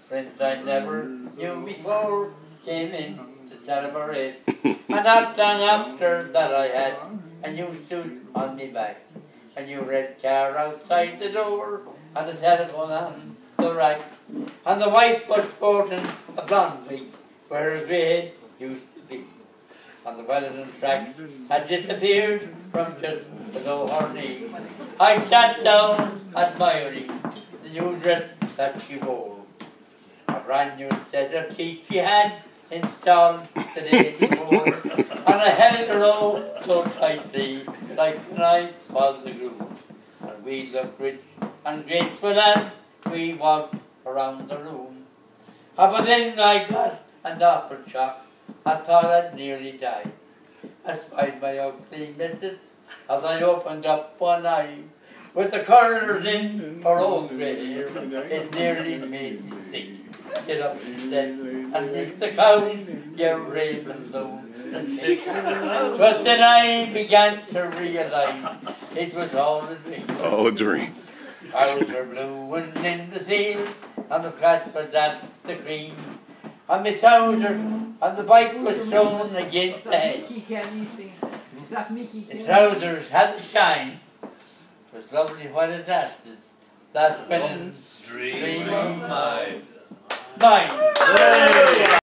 Friends I never knew before came in to celebrate. And after that I had a new suit on me back, a new red car outside the door, and a telephone on the rack. And the wife was sporting a blonde wig where her grey head used to be. And the Wellington tracks had disappeared from just below her knee. I sat down admiring the new dress that she wore. A brand new set of teeth she had installed the day before, and I held her all so tightly, like when I was the groom. And we looked rich and graceful as we walked around the room. But then I got an awful shock. I thought I'd nearly die. I spied my ugly missus as I opened up one eye. With the curlers in her old grey hair, it nearly made me sick. Get up, she said, and lift the cows, you raving low and thick. But then I began to realise it was all a dream. Oh, a dream. Cows were blue and in the field, and the flat was at the cream. And my trousers and the bike was thrown against the hedge. The trousers had the shine. It was lovely while it lasted. That winning dream of mine.